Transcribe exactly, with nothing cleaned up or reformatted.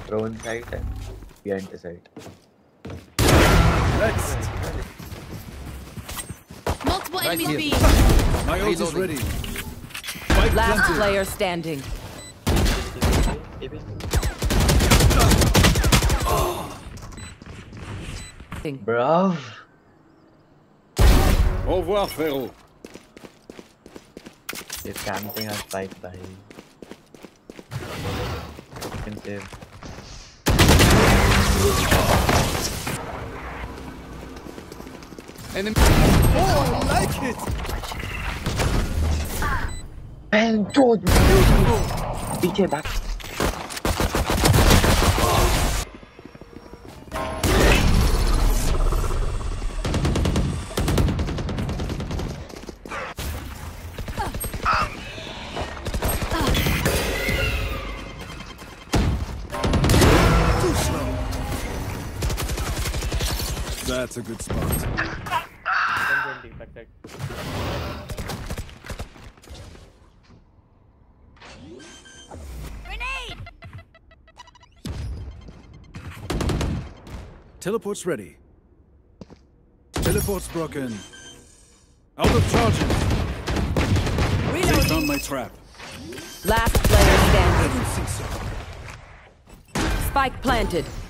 Drone side and behind the side. Next. Multiple Right enemies B. My ult is ready. Fight Last planted. player standing. Bruv. Au revoir, frérot. They're camping on spike by. You can save. Enemy. Oh, I like it. And George, D J back. That's a good spot. Grenade! Teleport's ready. Teleport's broken. Out of charges. They found my trap. Last player I standing. didn't think so. Spike planted.